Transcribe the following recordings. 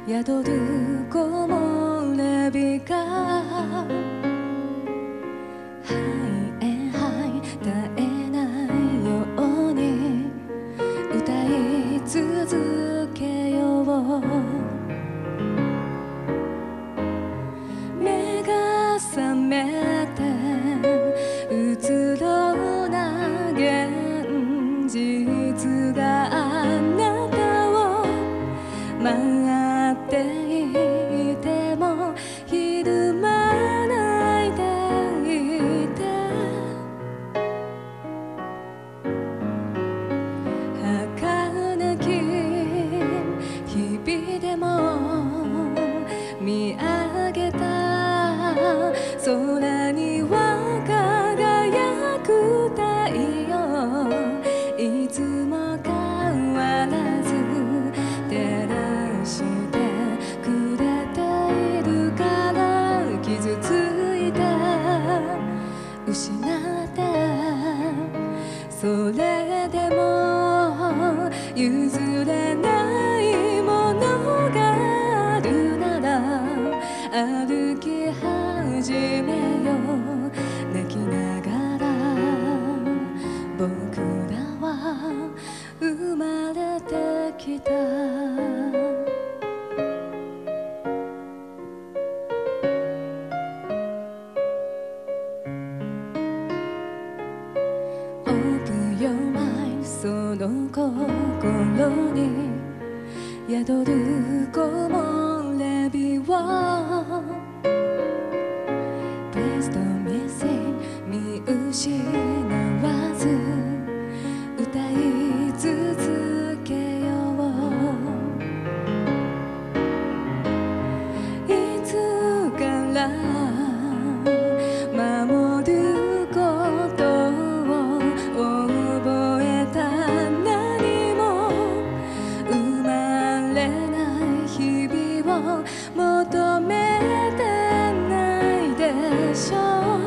宿る木漏れ日がはい絶えないように歌い続けよう。目が覚めてうつろな現実があなたを待っていてもひるまないでいて、儚き日々でも見上げた空には輝く太陽、いつも変わらず照らしてくれているから、傷ついて失ってそれでも譲れないものがあるなら歩き始めよう。泣きながら僕らは生まれてきた。Open your mind、 その心に宿る木漏れ日は Please don't miss it、 見失わず歌い続けよう。いつから守ることを覚えた、何も生まれない日々を求めてないでしょう。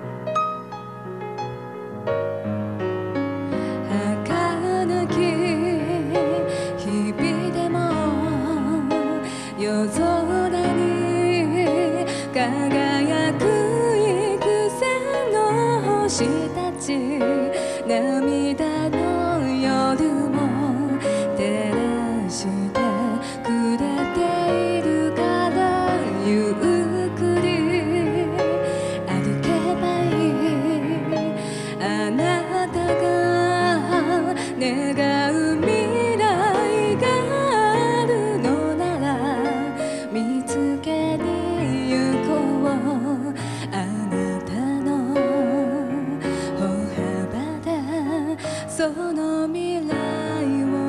儚き日々でも夜空に輝く幾千の星たち、涙の夜も照らしてくれているから、ゆっくり歩けばいい。あなたが願う未来があるのなら見つけに行こう。あなたの歩幅でその未来を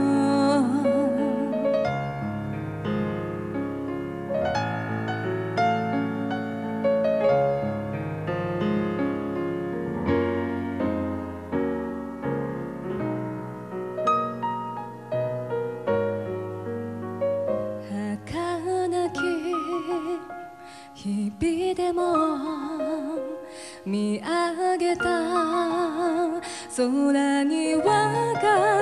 儚き日々でも見上げた空には